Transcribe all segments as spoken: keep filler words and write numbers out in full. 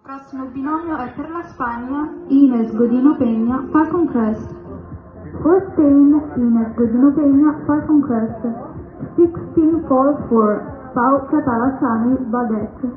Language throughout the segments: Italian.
Prossimo binomio è per la Spagna, Ines Godino Peña, Falcon Crest. For Spain, Ines Godino Peña, Falcon Crest. sixteen fall for Pau Catalasani, Badet.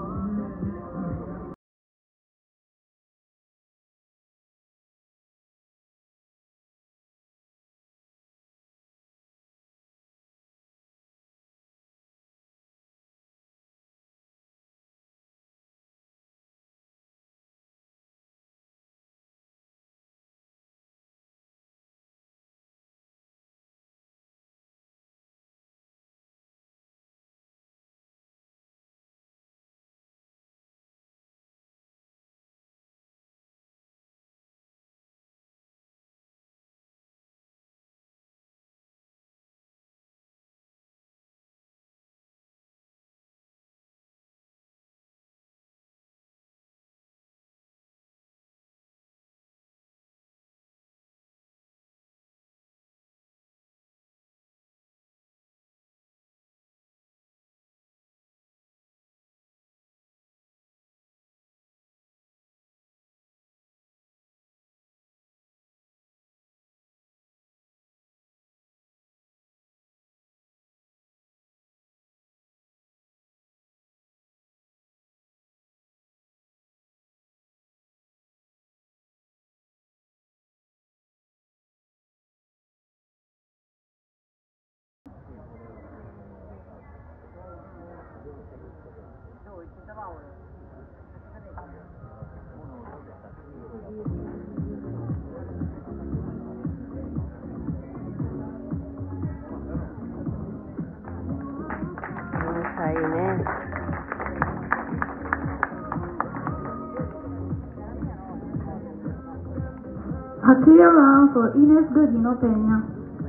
A clear run for Ines Godino Peña.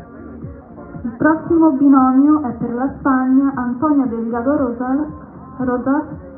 Il prossimo binomio è per la Spagna, Antonio Delgado Rosas, Rosas